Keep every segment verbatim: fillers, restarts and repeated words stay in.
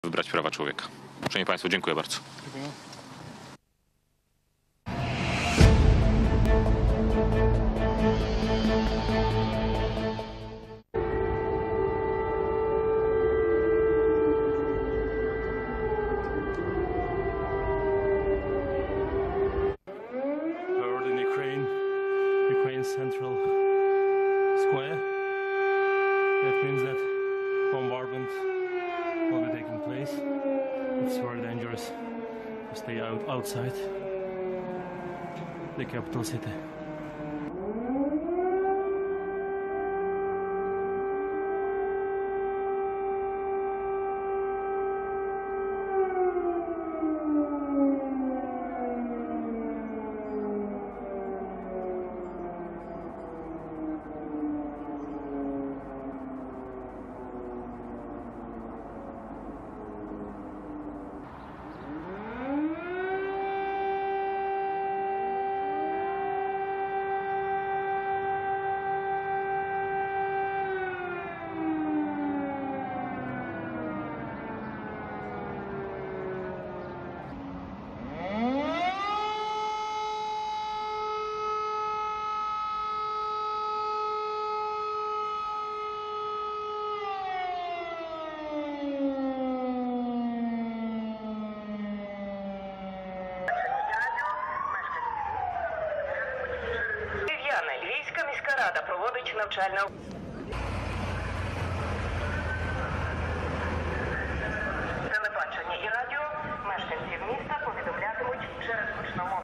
wybrać prawa człowieka. Szanowni Państwo, dziękuję bardzo. Dziękuję. We're in Ukraine, Ukraine Central Square. That means that bombardment will be taking place. It's very dangerous to stay out outside the capital city. Львівська міська рада проводить навчальну... Телебачення і радіо мешканців міста повідомлятимуть через гучномовну.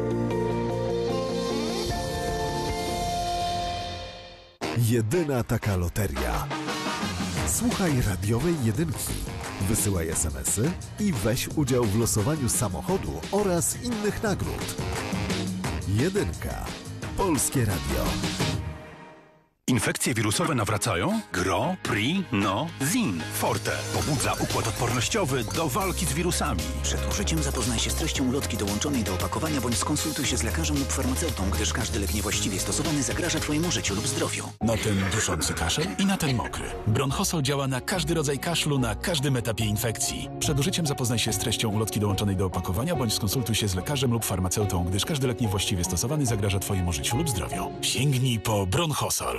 Jedyna taka loteria. Słuchaj radiowej jedynki. Wysyłaj es em esy i weź udział w losowaniu samochodu oraz innych nagród. Jedynka. Polskie Radio. Infekcje wirusowe nawracają? Gro, Pri, No, Zin. Forte pobudza układ odpornościowy do walki z wirusami. Przed użyciem zapoznaj się z treścią ulotki dołączonej do opakowania bądź skonsultuj się z lekarzem lub farmaceutą, gdyż każdy lek niewłaściwie stosowany zagraża Twojemu życiu lub zdrowiu. Na ten duszący kaszel i na ten mokry. Bronchosol działa na każdy rodzaj kaszlu na każdym etapie infekcji. Przed użyciem zapoznaj się z treścią ulotki dołączonej do opakowania bądź skonsultuj się z lekarzem lub farmaceutą, gdyż każdy lek niewłaściwie stosowany zagraża Twojemu życiu lub zdrowiu. Sięgnij po Bronchosol.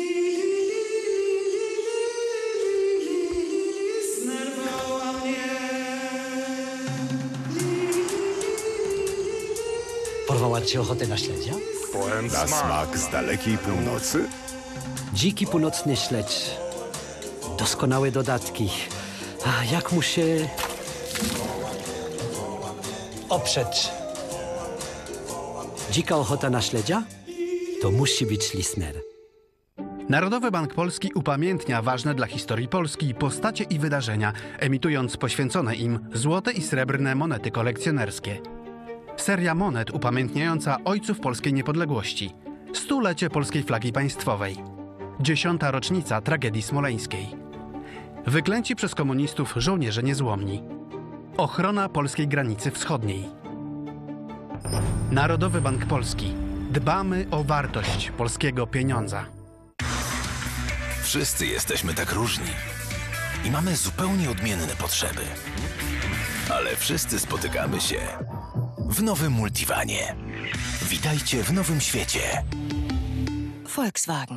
Porwała cię ochotę na śledzia? Na smak z dalekiej północy? Dziki północny śledź. Doskonałe dodatki. A jak mu się... oprzeć? Dzika ochota na śledzia? To musi być Lisner. Narodowy Bank Polski upamiętnia ważne dla historii Polski postacie i wydarzenia, emitując poświęcone im złote i srebrne monety kolekcjonerskie. Seria monet upamiętniająca ojców polskiej niepodległości. Stulecie polskiej flagi państwowej. Dziesiąta rocznica tragedii smoleńskiej. Wyklęci przez komunistów żołnierze niezłomni. Ochrona polskiej granicy wschodniej. Narodowy Bank Polski. Dbamy o wartość polskiego pieniądza. Wszyscy jesteśmy tak różni i mamy zupełnie odmienne potrzeby. Ale wszyscy spotykamy się w nowym Multivanie. Witajcie w nowym świecie. Volkswagen.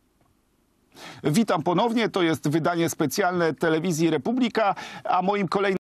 Witam ponownie, to jest wydanie specjalne Telewizji Republika, a moim kolejnym